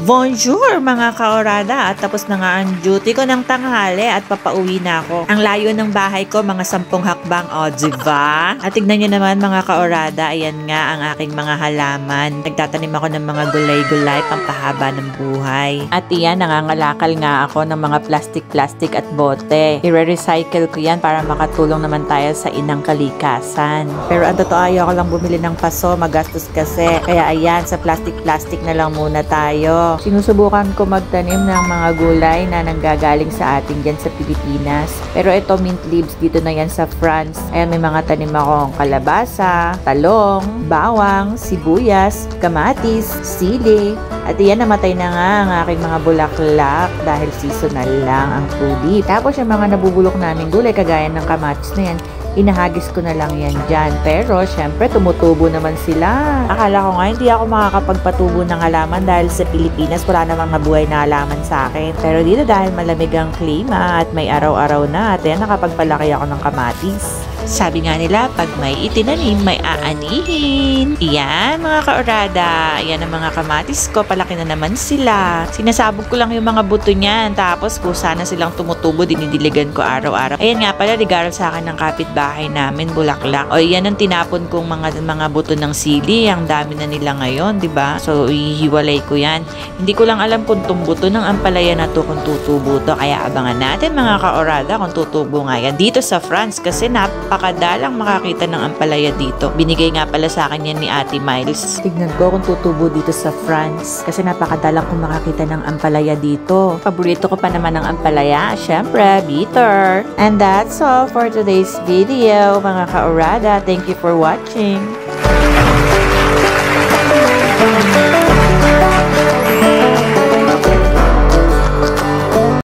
Bonjour mga kaorada, at tapos na nga ang duty ko ng tanghali at papauwi na ako. Ang layo ng bahay ko, mga 10 hakbang, o diba? At tignan nyo naman mga kaorada, ayan nga ang aking mga halaman. Nagtatanim ako ng mga gulay-gulay, pampahaba ng buhay. At iyan, nangangalakal nga ako ng mga plastic at bote. I-recycle ko yan para makatulong naman tayo sa inang kalikasan. Pero ang totoo, ayoko lang bumili ng paso, magastos kasi. Kaya ayan, sa plastic na lang muna tayo. Sinusubukan ko magtanim ng mga gulay na nanggagaling sa atin dyan sa Pilipinas. Pero ito, mint leaves, dito na yan sa France. Ayan, may mga tanim akong kalabasa, talong, bawang, sibuyas, kamatis, sili. At iyan, namatay na nga ang aking mga bulaklak dahil seasonal lang ang tulip. Tapos yung mga nabubulok naming gulay, kagaya ng kamatis na yan, inahagis ko na lang yan dyan. Pero, syempre, tumutubo naman sila. Akala ko nga, hindi ako makakapagpatubo ng halaman dahil sa Pilipinas, wala namang nabuhay na halaman sa akin. Pero dito, dahil malamig ang klima at may araw-araw na, at yan, nakapagpalaki ako ng kamatis. Sabi nga nila, pag may itinanim, may aanihin. Iyan, mga kaorada. Iyan ang mga kamatis ko. Palaki na naman sila. Sinasabog ko lang yung mga buto niyan. Tapos, kung sana silang tumutubo, dinidiligan ko araw-araw. Ayan nga pala, regalo sa akin ng kapitbahay namin, bulaklak. O, iyan ang tinapon kong mga buto ng sili. Ang dami na nila ngayon, di ba? So, ihiwalay ko yan. Hindi ko lang alam kung tumbuto ng ampalaya na to, kung tutubo to. Kaya abangan natin, mga kaorada, kung tutubo nga yan. Dito sa France, kasi napakadalang makakita ng ampalaya dito. Binigay nga pala sa akin yan ni Ate Miles. Tignan ko kung tutubo dito sa France. Kasi napakadalang kung makakita ng ampalaya dito. Paborito ko pa naman ng ampalaya. Syempre, bitter. And that's all for today's video, mga kaorada. Thank you for watching.